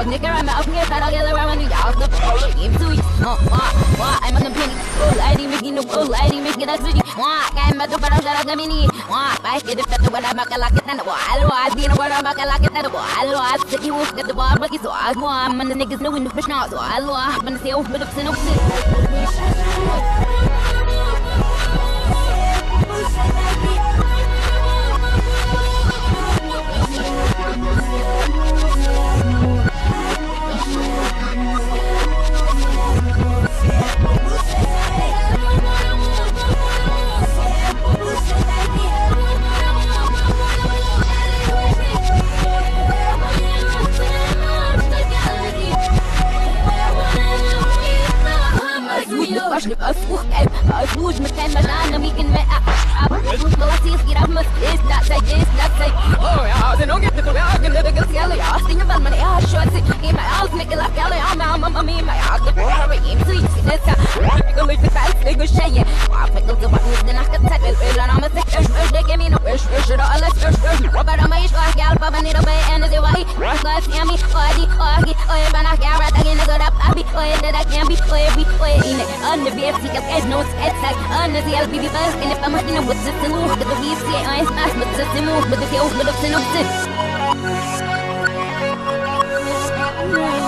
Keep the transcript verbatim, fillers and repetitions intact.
nigga, I'm out here, I don't get around the yard. The game to it. Oh, why, why, I'm on the penny. Oh, lady, making the old lady, making a city. Why, I'm at the bottom of the mini. Why, I get it better when I'm a like it and the wall. I didn't know what I'm a like it and the wall. I said you was at the bar, but so I go, I'm on the niggas knowing the fish now. So I love, I'm gonna say, oh, but it's an open. أفوج مكان مجانا ميكن ما أفوج بلاسيس كيرا مسيس لا سيس لا سي أوه يا عازن أوجد تقول يا عازن لا تقول يا لي عاصين يبل من يا شوتي إما عاز مكلا يا لي عم عم عم إما يا عاز بوري إمسي سيسا يقول لي تفعل سيجو شيء وعفك الزبط ودنا كتسك الفيل أنا مسك إيش إيش دك مين إيش إيش رألس إيش إيش وبرا ما يشوف يا البابا نيرو بي أنا زواي راس يامي أدي أجي أي بنا كارا تجي نزور أبي أي ده كان بي أي بي أي إني أنا بيرسي كأس نوت أتاك أنا زي البيبي بس إني فما إني وتسنوه كده بيسي أي سماش بتسنوه بدك يوم بدك سنوه